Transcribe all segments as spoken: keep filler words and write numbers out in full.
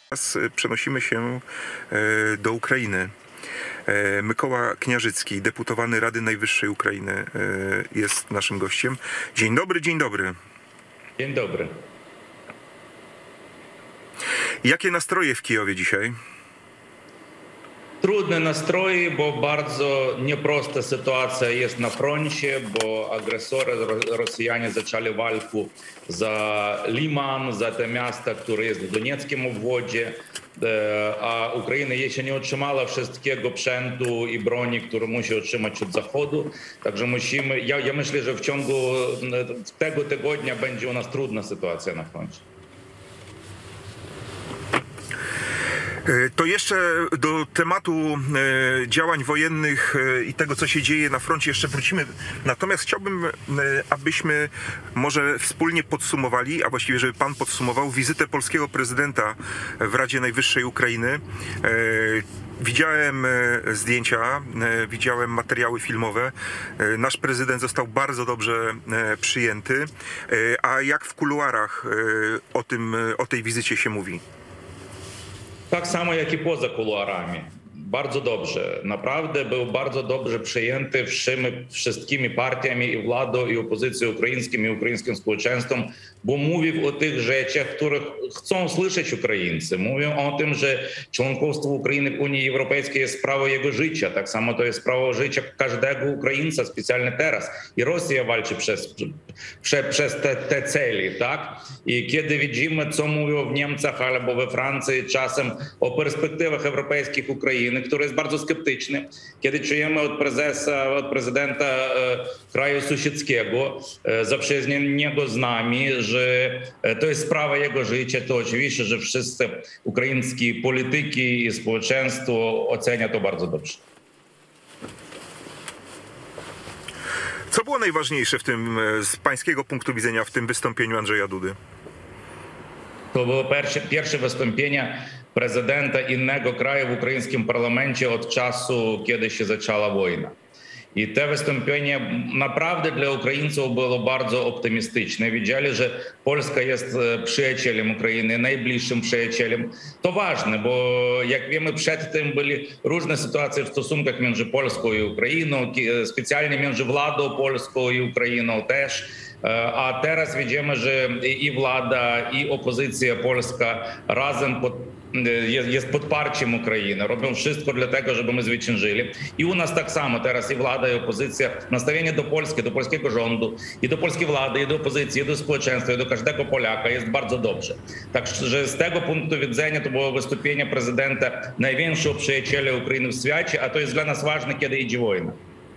Teraz przenosimy się do Ukrainy. Mykoła Kniarzycki, deputowany Rady Najwyższej Ukrainy, jest naszym gościem. Dzień dobry, dzień dobry. Dzień dobry. Jakie nastroje w Kijowie dzisiaj? Trudne nastroje, bo bardzo nieprosta sytuacja jest na froncie, bo agresory, Rosjanie zaczęli walkę za Liman, za to miasto, które jest w Donieckim obwodzie, a Ukraina jeszcze nie otrzymała wszystkiego sprzętu i broni, które musi otrzymać od Zachodu. Także musimy, ja, ja myślę, że w ciągu tego tygodnia będzie u nas trudna sytuacja na froncie. To jeszcze do tematu działań wojennych i tego, co się dzieje na froncie, jeszcze wrócimy. Natomiast chciałbym, abyśmy może wspólnie podsumowali, a właściwie, żeby pan podsumował wizytę polskiego prezydenta w Radzie Najwyższej Ukrainy. Widziałem zdjęcia, widziałem materiały filmowe. Nasz prezydent został bardzo dobrze przyjęty. A jak w kuluarach o tym, o tej wizycie się mówi? Tak samo, jak i poza kuluarami. Bardzo dobrze. Naprawdę był bardzo dobrze przyjęty всіми, wszystkimi partiami i władą, i opozycją ukraińskim, i ukraińskim społeczeństwem, bo mówił o tych rzeczach, których chcą słyszeć Ukraińcy. Mówią o tym, że członkostwo Ukrainy w Unii Europejskiej jest sprawą jego życia. Tak samo to jest sprawa życia każdego Ukraińca, specjalnie teraz. I Rosja walczy przez, przez, przez te, te cele, tak? I kiedy widzimy, co mówią w Niemczech albo we Francji czasem o perspektywach europejskich Ukrainy, który jest bardzo sceptyczny, kiedy czujemy od prezesa, od prezydenta e, kraju sąsiedzkiego e, zaprzyjaźnionego z nami, że to jest sprawa jego życia, to oczywiście, że wszyscy ukraińscy polityki i społeczeństwo oceniają to bardzo dobrze. Co było najważniejsze w tym, z pańskiego punktu widzenia, w tym wystąpieniu Andrzeja Dudy? To było pierwsze, pierwsze wystąpienie prezydenta innego kraju w ukraińskim parlamencie od czasu, kiedy się zaczęła wojna. I to wystąpienie naprawdę dla Ukraińców było bardzo optymistyczne. Widzieli, że Polska jest przyjacielem Ukrainy, najbliższym przyjacielem. To ważne, bo jak wiemy, przed tym były różne sytuacje w stosunkach między Polską i Ukrainą, specjalnie między władą polską i Ukrainą też. A teraz widzimy, że i władza, i opozycja polska razem pod, jest, jest podparciem Ukrainy. Robią wszystko dla tego, żeby my zwyciężyli. I u nas tak samo teraz i władza, i opozycja. Nastawienie do Polski, do polskiego rządu, i do polskiej władzy, i do opozycji, i do społeczeństwa, i do każdego Polaka jest bardzo dobrze. Tak, że z tego punktu widzenia to było wystąpienie prezydenta największego przyjaciela Ukrainy w świecie, a to jest dla nas ważne, kiedy idzie wojna.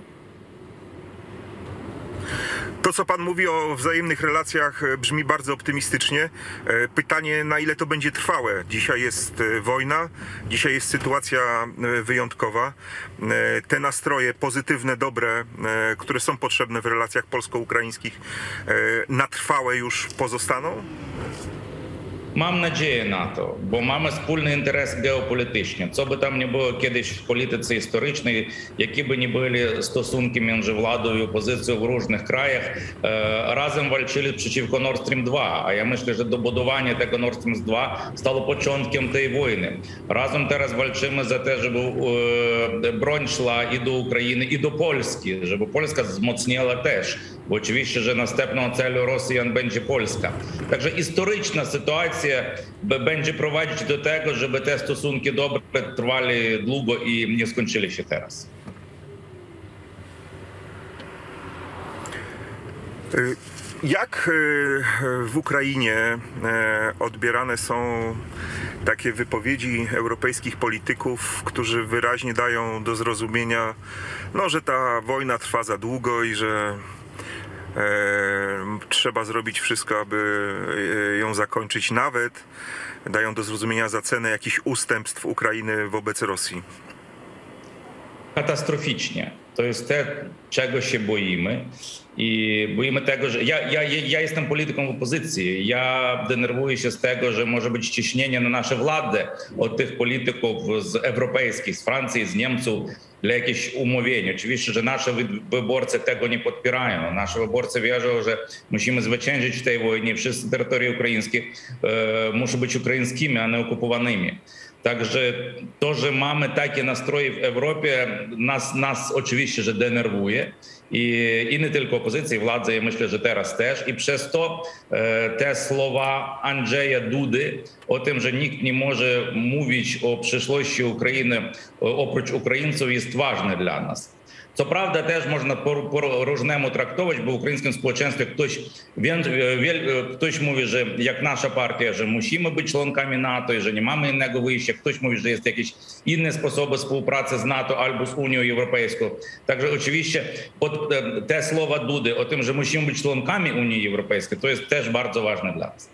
To, co pan mówi o wzajemnych relacjach, brzmi bardzo optymistycznie. Pytanie, na ile to będzie trwałe? Dzisiaj jest wojna, dzisiaj jest sytuacja wyjątkowa. Te nastroje pozytywne, dobre, które są potrzebne w relacjach polsko-ukraińskich, na trwałe już pozostaną? Mam nadzieję na to, bo mamy wspólny interes geopolityczny. Co by tam nie było kiedyś w polityce historycznej, jakie by nie były stosunki między władą i opozycją w różnych krajach, razem walczyli przeciwko Nord Stream dwa, a ja myślę, że dobudowanie tego Nord Stream dwa stało początkiem tej wojny. Razem teraz walczymy za to, żeby broń szła i do Ukrainy, i do Polski, żeby Polska wzmocniła też, bo oczywiście, że następną celą Rosjan będzie Polska. Także historyczna sytuacja będzie prowadzić do tego, żeby te stosunki dobre trwali długo i nie skończyli się teraz. Jak w Ukrainie odbierane są takie wypowiedzi europejskich polityków, którzy wyraźnie dają do zrozumienia, no, że ta wojna trwa za długo i że E, trzeba zrobić wszystko, aby ją zakończyć, nawet dają do zrozumienia za cenę jakichś ustępstw Ukrainy wobec Rosji? katastroficznie. To jest te, czego się boimy. I boimy tego, że ja, ja, ja jestem polityką opozycji. Ja denerwuję się z tego, że może być ciśnienie na nasze władze od tych polityków z europejskich, z Francji, z Niemców dla jakichś umówień. Oczywiście, że nasi wyborcy tego nie popierają. Nasi wyborcy wierzą, że musimy zwyciężyć w tej wojnie. Wszyscy terytoria ukraińskie e, muszą być ukraińskimi, a nie okupowanymi. Także to, że mamy takie nastroje w Europie, nas, nas oczywiście, że denerwuje. I, I nie tylko opozycja, władza, ja myślę, że teraz też. I przez to e, te słowa Andrzeja Dudy o tym, że nikt nie może mówić o przyszłości Ukrainy oprócz Ukraińców, jest ważne dla nas. Co prawda też można po-różnemu traktować, bo w ukraińskim społeczeństwie ktoś, ktoś mówi, że jak nasza partia, że musimy być członkami NATO i że nie mamy innego wyjścia. Ktoś mówi, że jest jakieś inne sposoby współpracy z NATO albo z Unią Europejską. Także oczywiście pod te słowa Dudy o tym, że musimy być członkami Unii Europejskiej, to jest też bardzo ważne dla nas.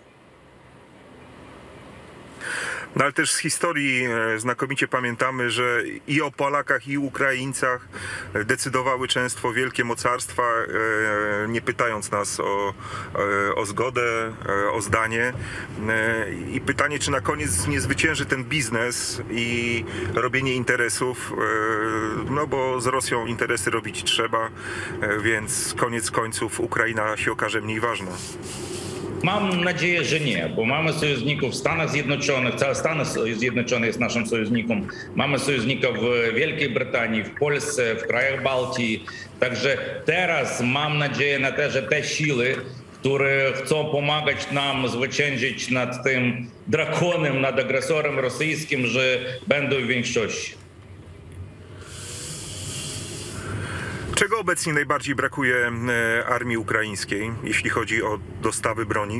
No ale też z historii znakomicie pamiętamy, że i o Polakach, i Ukraińcach decydowały często wielkie mocarstwa, nie pytając nas o, o zgodę, o zdanie. I pytanie, czy na koniec nie zwycięży ten biznes i robienie interesów, no bo z Rosją interesy robić trzeba, więc koniec końców Ukraina się okaże mniej ważna. Mam nadzieję, że nie, bo mamy sojuszników w Stanach Zjednoczonych, cały Stany Zjednoczone jest naszym sojusznikiem, mamy sojuszników w Wielkiej Brytanii, w Polsce, w krajach Bałtyki. Także teraz mam nadzieję na to, że te siły, które chcą pomagać nam zwyciężyć nad tym drakonem, nad agresorem rosyjskim, że będą w większości. Czego obecnie najbardziej brakuje armii ukraińskiej, jeśli chodzi o dostawy broni?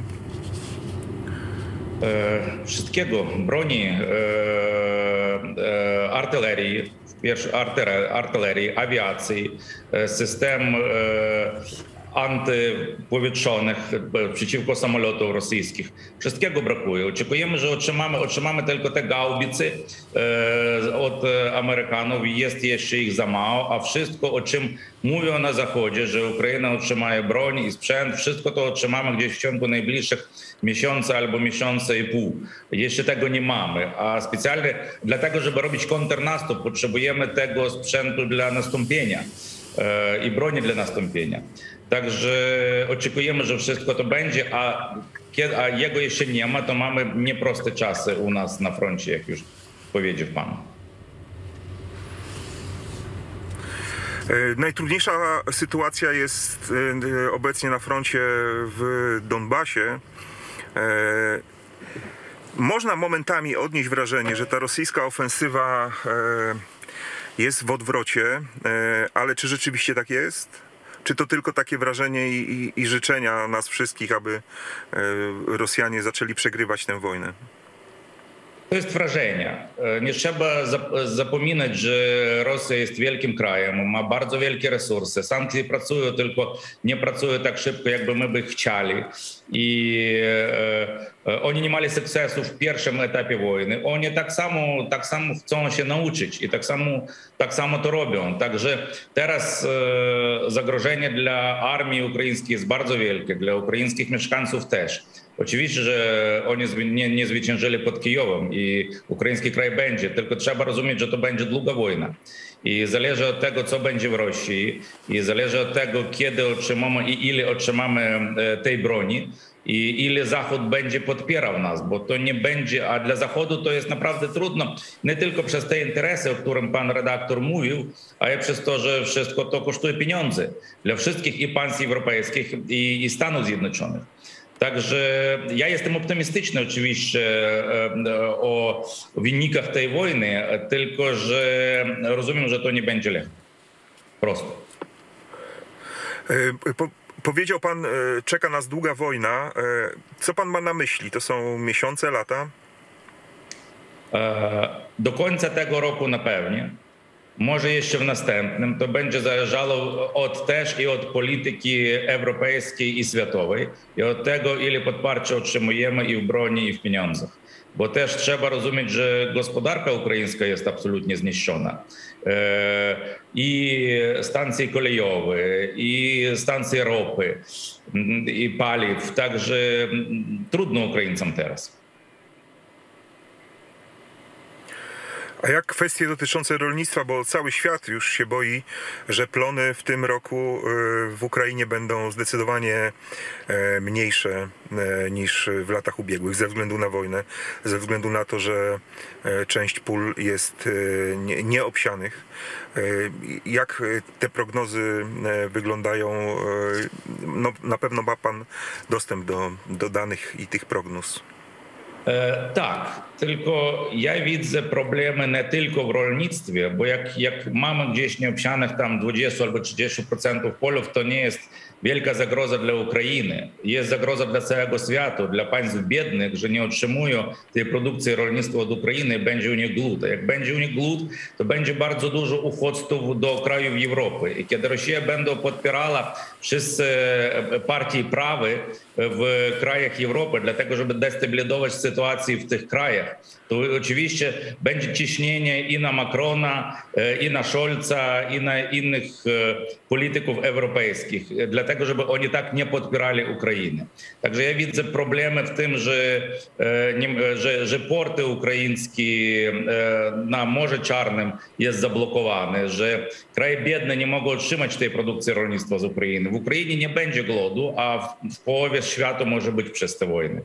E, wszystkiego. Broni, e, e, artylerii, artylerii, awiacji, system e, antypowietrzonych przeciwko samolotom rosyjskich. Wszystkiego brakuje. Oczekujemy, że otrzymamy, otrzymamy tylko te gaubicy e, od Amerykanów i jest jeszcze ich za mało, a wszystko, o czym mówią na Zachodzie, że Ukraina otrzyma broń i sprzęt, wszystko to otrzymamy gdzieś w ciągu najbliższych miesiąca albo miesiąca i pół. Jeszcze tego nie mamy, a specjalnie dlatego, żeby robić kontrnastup, potrzebujemy tego sprzętu dla nastąpienia e, i broni dla nastąpienia. Także oczekujemy, że wszystko to będzie, a, a jego jeszcze nie ma, to mamy nieproste czasy u nas na froncie, jak już powiedział pan. Najtrudniejsza sytuacja jest obecnie na froncie w Donbasie. Można momentami odnieść wrażenie, że ta rosyjska ofensywa jest w odwrocie, ale czy rzeczywiście tak jest? Czy to tylko takie wrażenie i, i, i życzenia nas wszystkich, aby Rosjanie zaczęli przegrywać tę wojnę? To jest wrażenie. Nie trzeba zapominać, że Rosja jest wielkim krajem, ma bardzo wielkie resursy. Sankcje pracują, tylko nie pracują tak szybko, jakby my by chcieli. I e, oni nie mieli sukcesu w pierwszym etapie wojny. Oni tak samo, tak samo chcą się nauczyć i tak samo, tak samo to robią. Także teraz e, zagrożenie dla armii ukraińskiej jest bardzo wielkie, dla ukraińskich mieszkańców też. Oczywiście, że oni nie, nie zwyciężyli pod Kijowem i ukraiński kraj będzie, tylko trzeba rozumieć, że to będzie długa wojna. I zależy od tego, co będzie w Rosji, i zależy od tego, kiedy otrzymamy i ile otrzymamy tej broni i ile Zachód będzie podpierał nas, bo to nie będzie, a dla Zachodu to jest naprawdę trudno, nie tylko przez te interesy, o którym pan redaktor mówił, ale przez to, że wszystko to kosztuje pieniądze dla wszystkich i państw europejskich i, i Stanów Zjednoczonych. Także ja jestem optymistyczny oczywiście o wynikach tej wojny, tylko że rozumiem, że to nie będzie lekko. Prosto. Po, powiedział pan, czeka nas długa wojna. Co pan ma na myśli? To są miesiące, lata? Do końca tego roku na pewno. Może jeszcze w następnym, to będzie zależało od też i od polityki europejskiej i światowej, i od tego, ile podparcia otrzymujemy i w broni, i w pieniądzach. Bo też trzeba rozumieć, że gospodarka ukraińska jest absolutnie zniszczona. I stacje kolejowe, i stacje ropy, i paliw. Także trudno Ukraińcom teraz. A jak kwestie dotyczące rolnictwa, bo cały świat już się boi, że plony w tym roku w Ukrainie będą zdecydowanie mniejsze niż w latach ubiegłych ze względu na wojnę, ze względu na to, że część pól jest nieobsianych. Jak te prognozy wyglądają? No, na pewno ma pan dostęp do, do danych i tych prognoz. Tak, tylko ja widzę problemy nie tylko w rolnictwie, bo jak, jak mamy gdzieś nieobsianych tam dwadzieścia albo trzydzieści procent polów, to nie jest wielka zagroza dla Ukrainy. Jest zagroza dla całego świata, dla państw biednych, że nie otrzymują tej produkcji rolnictwa od Ukrainy, będzie u nich głód. A jak będzie u nich głód, to będzie bardzo dużo uchodźców do krajów Europy. I kiedy Rosja będzie podpierała wszyscy partii prawy w krajach Europy, dlatego żeby destabilizować sytuację w tych krajach, to oczywiście będzie ciśnienie i na Macrona, i na Scholza, i na innych polityków europejskich, dlatego żeby oni tak nie podpierali Ukrainy. Także ja widzę problemy w tym, że, że, że porty ukraińskie na Morzu Czarnym jest zablokowane, że kraje biedne nie mogą otrzymać tej produkcji rolnictwa z Ukrainy. W Ukrainie nie będzie głodu, a w, w połowie świata może być przez te wojny.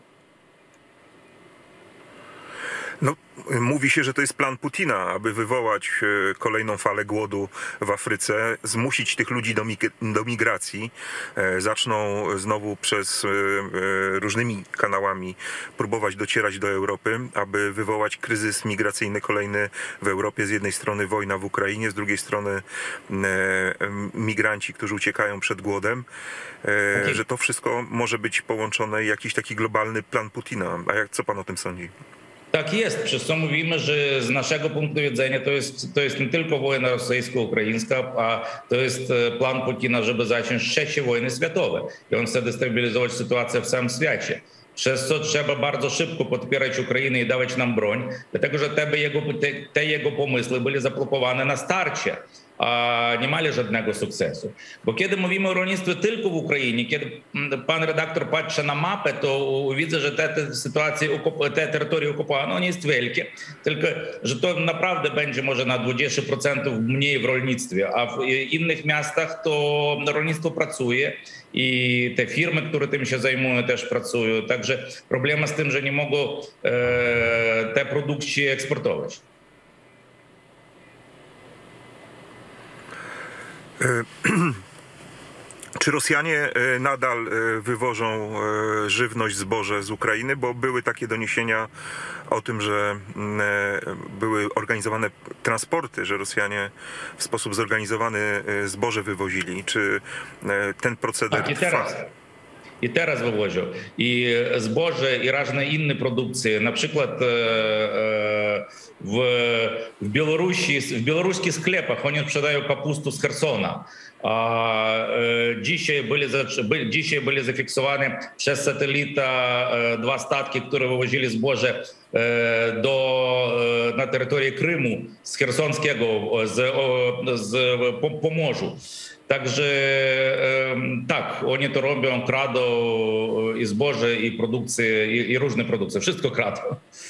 No, mówi się, że to jest plan Putina, aby wywołać kolejną falę głodu w Afryce, zmusić tych ludzi do, mig do migracji. Zaczną znowu przez różnymi kanałami próbować docierać do Europy, aby wywołać kryzys migracyjny kolejny w Europie. Z jednej strony wojna w Ukrainie, z drugiej strony migranci, którzy uciekają przed głodem. Okay. Że to wszystko może być połączone, jakiś taki globalny plan Putina. A jak, co pan o tym sądzi? Tak jest, przez co mówimy, że z naszego punktu widzenia to jest, to jest nie tylko wojna rosyjsko-ukraińska, a to jest plan Putina, żeby zacząć trzecie wojny światowe. I on chce destabilizować sytuację w całym świecie. Przez co trzeba bardzo szybko podpierać Ukrainę i dawać nam broń, dlatego że te jego, te, te jego pomysły były zaplanowane na starcie, a nie mieli żadnego sukcesu. Bo kiedy mówimy o rolnictwie tylko w Ukrainie, kiedy pan redaktor patrzy na mapę, to widzę, że te, te sytuacje, te terytorie okupowane, one jest wielkie, tylko że to naprawdę będzie może na dwadzieścia procent mniej w rolnictwie, a w innych miastach to rolnictwo pracuje i te firmy, które tym się zajmują, też pracują. Także problem z tym, że nie mogą e, te produkcje eksportować. Czy Rosjanie nadal wywożą żywność, zboże z Ukrainy? Bo były takie doniesienia o tym, że były organizowane transporty, że Rosjanie w sposób zorganizowany zboże wywozili. Czy ten proceder tak, i teraz, trwa? I teraz wywożą. I zboże, i różne inne produkcje. Na przykład w, w Białorusi, w białoruskich sklepach oni sprzedają kapustę z Chersona. A dzisiaj byli, dzisiaj byli zafiksowane przez satelita dwa statki, które wywozili zboże do, na terytorię Krymu z Chersonskiego, z, z Pomorzu. Także tak, oni to robią, kradą i zboże, i produkcje, i, i różne produkcje. Wszystko kradą.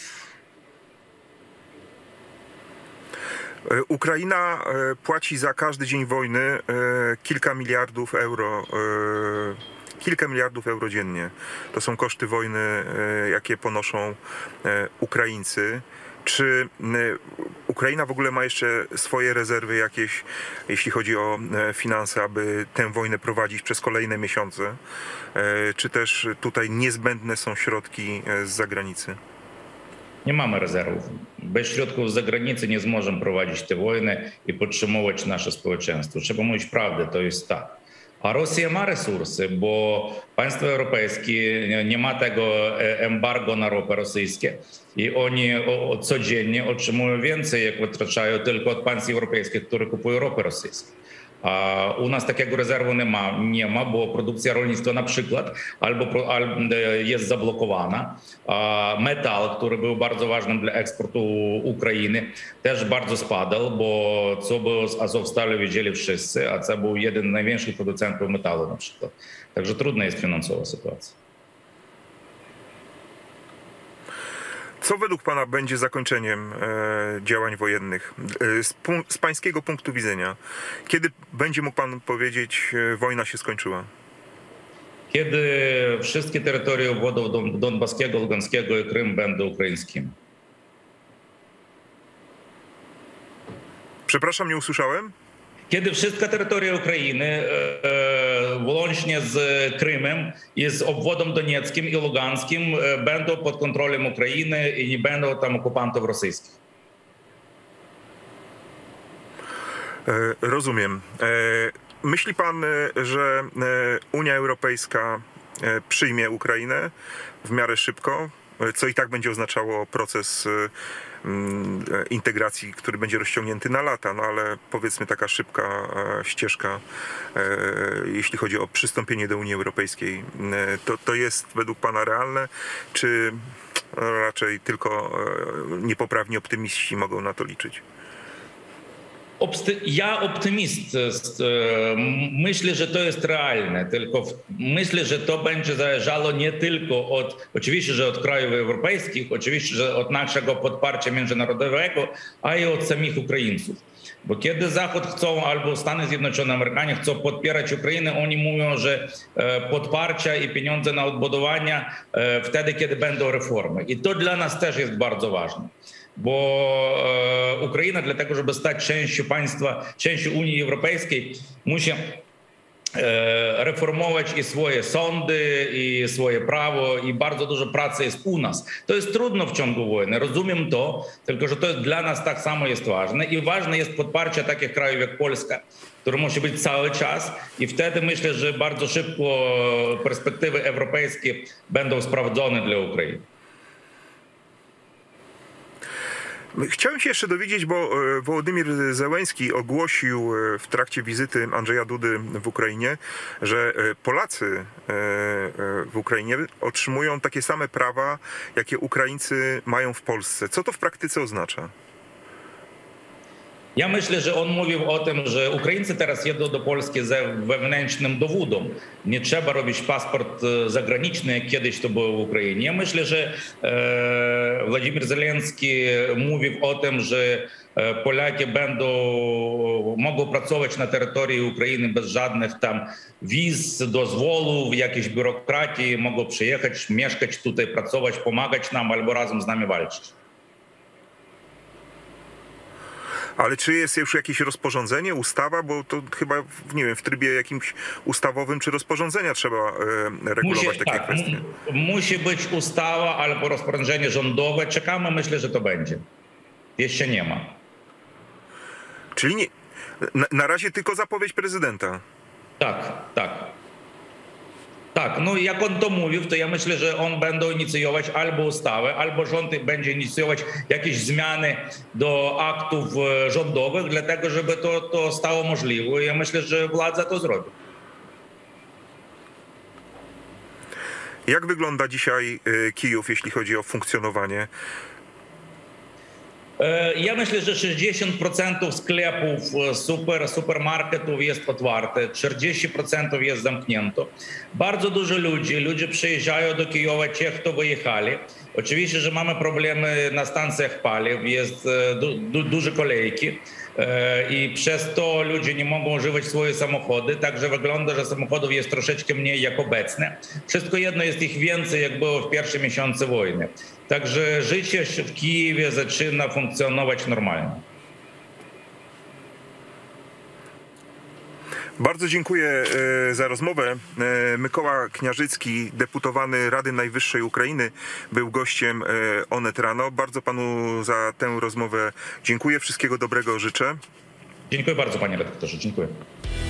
Ukraina płaci za każdy dzień wojny kilka miliardów euro, kilka miliardów euro dziennie. To są koszty wojny, jakie ponoszą Ukraińcy. Czy Ukraina w ogóle ma jeszcze swoje rezerwy jakieś, jeśli chodzi o finanse, aby tę wojnę prowadzić przez kolejne miesiące? Czy też tutaj niezbędne są środki z zagranicy? Nie mamy rezerwów. Bez środków z zagranicy nie zможemy prowadzić te wojny i podtrzymywać nasze społeczeństwo. Trzeba mówić prawdę, to jest tak. A Rosja ma resursy, bo państwa europejskie nie ma tego embargo na ropę rosyjskie i oni codziennie otrzymują więcej, jak wytraczają tylko od państw europejskich, które kupują ropę rosyjską. A u nas takiego rezerwu nie ma, nie ma, bo produkcja rolnictwa na przykład albo, albo jest zablokowana. A metal, który był bardzo ważny dla eksportu Ukrainy, też bardzo spadał, bo co było z Azovstalu wiedzieli wszyscy, a to był jeden z największych producentów metalu na przykład. Także trudna jest finansowa sytuacja. Co według pana będzie zakończeniem e, działań wojennych e, z, z pańskiego punktu widzenia? Kiedy będzie mógł pan powiedzieć, e, wojna się skończyła? Kiedy wszystkie terytoria obwodów Don, Donbaskiego, Lugańskiego i Krym będą ukraińskimi. Przepraszam, nie usłyszałem? Kiedy wszystkie terytoria Ukrainy, e, włącznie z Krymem i z obwodem donieckim i lugańskim, e, będą pod kontrolą Ukrainy i nie będą tam okupantów rosyjskich. E, rozumiem. E, myśli pan, że Unia Europejska przyjmie Ukrainę w miarę szybko, co i tak będzie oznaczało proces integracji, który będzie rozciągnięty na lata, no ale powiedzmy taka szybka ścieżka, jeśli chodzi o przystąpienie do Unii Europejskiej, to, to jest według pana realne, czy raczej tylko niepoprawni optymiści mogą na to liczyć? Ja optymist. Myślę, że to jest realne, tylko myślę, że to będzie zależało nie tylko od, oczywiście, że od krajów europejskich, oczywiście, że od naszego podparcia międzynarodowego, a i od samych Ukraińców. Bo kiedy Zachód chcą, albo Stany Zjednoczone, Amerykanie chcą podpierać Ukrainę, oni mówią, że podparcia i pieniądze na odbudowanie wtedy, kiedy będą reformy. I to dla nas też jest bardzo ważne. Bo Ukraina dla tego, żeby stać częścią państwa, częścią Unii Europejskiej, musi reformować i swoje sądy, i swoje prawo, i bardzo dużo pracy jest u nas. To jest trudno w ciągu wojny, rozumiem to, tylko że to jest dla nas tak samo jest ważne i ważne jest podparcie takich krajów jak Polska, które musi być cały czas i wtedy myślę, że bardzo szybko perspektywy europejskie będą sprawdzone dla Ukrainy. Chciałem się jeszcze dowiedzieć, bo Wołodymyr Zełenski ogłosił w trakcie wizyty Andrzeja Dudy w Ukrainie, że Polacy w Ukrainie otrzymują takie same prawa, jakie Ukraińcy mają w Polsce. Co to w praktyce oznacza? Ja myślę, że on mówił o tym, że Ukraińcy teraz jedą do Polski ze wewnętrznym dowodem. Nie trzeba robić paszport zagraniczny, jak kiedyś to było w Ukrainie. Ja myślę, że e, Władimir Zelenski mówił o tym, że Polaki będą mogą pracować na terytorii Ukrainy bez żadnych tam wiz, dozwolów, jakiejś biurokratii, mogą przyjechać, mieszkać tutaj, pracować, pomagać nam albo razem z nami walczyć. Ale czy jest już jakieś rozporządzenie, ustawa, bo to chyba, nie wiem, w trybie jakimś ustawowym czy rozporządzenia trzeba e, regulować musi, takie tak, kwestie? Musi być ustawa albo rozporządzenie rządowe. Czekamy, myślę, że to będzie. Jeszcze nie ma. Czyli nie, na, na razie tylko zapowiedź prezydenta. Tak, tak. Tak, no jak on to mówił, to ja myślę, że on będzie inicjować albo ustawę, albo rząd będzie inicjować jakieś zmiany do aktów rządowych, dlatego żeby to, to stało możliwe. Ja myślę, że władza to zrobi. Jak wygląda dzisiaj Kijów, jeśli chodzi o funkcjonowanie? Ja myślę, że sześćdziesiąt procent sklepów, super, supermarketów jest otwarte, czterdzieści procent jest zamknięte. Bardzo dużo ludzi, ludzie przyjeżdżają do Kijowa, ci, kto wyjechali. Oczywiście, że mamy problemy na stacjach paliw, jest du, du, duże kolejki i przez to ludzie nie mogą używać swoje samochody, także wygląda, że samochodów jest troszeczkę mniej jak obecne. Wszystko jedno jest ich więcej, jak było w pierwszym miesiącu wojny. Także życie w Kijowie zaczyna funkcjonować normalnie. Bardzo dziękuję za rozmowę. Mykoła Kniarzycki, deputowany Rady Najwyższej Ukrainy, był gościem Onet Rano. Bardzo panu za tę rozmowę dziękuję. Wszystkiego dobrego życzę. Dziękuję bardzo, panie redaktorze. Dziękuję.